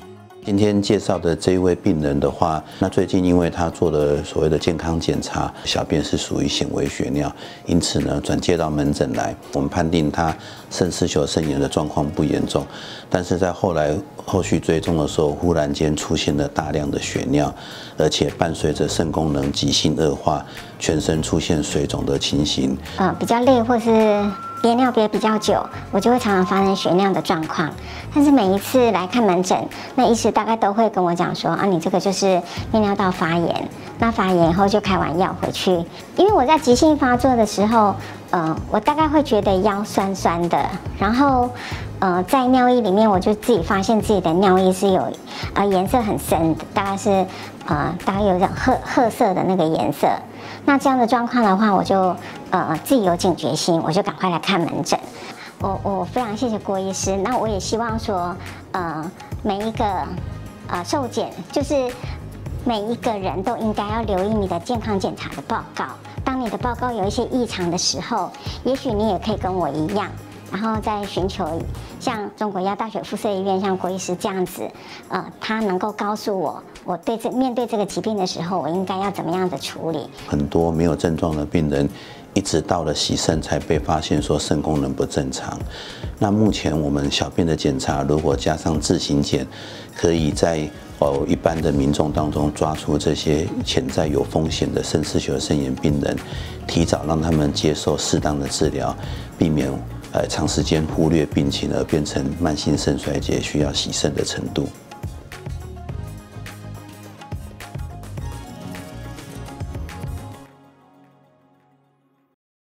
今天介绍的这一位病人的话，那最近因为他做了所谓的健康检查，小便是属于显微血尿，因此呢转介到门诊来，我们判定他肾丝球肾炎的状况不严重，但是在后续追踪的时候，忽然间出现了大量的血尿，而且伴随着肾功能急性恶化，全身出现水肿的情形。 比较累或是憋尿憋比较久，我就会常常发生血尿的状况。但是每一次来看门诊，那医师大概都会跟我讲说啊，你这个就是泌尿道发炎。那发炎以后就开完药回去，因为我在急性发作的时候，我大概会觉得腰酸酸的，然后在尿液里面我就自己发现自己的尿液是有颜色很深的，大概有点褐色的那个颜色。那这样的状况的话，我就自己有警觉心，我就赶快来看门诊。我非常谢谢郭医师。那我也希望说，每一个受检，就是每一个人都应该要留意你的健康检查的报告。当你的报告有一些异常的时候，也许你也可以跟我一样，然后再寻求像中国医药大学附设医院像郭医师这样子，他能够告诉我面对这个疾病的时候，我应该要怎么样的处理。 很多没有症状的病人，一直到了洗肾才被发现说肾功能不正常。那目前我们小便的检查，如果加上自行检，可以在一般的民众当中抓出这些潜在有风险的肾丝球肾炎病人，提早让他们接受适当的治疗，避免长时间忽略病情而变成慢性肾衰竭需要洗肾的程度。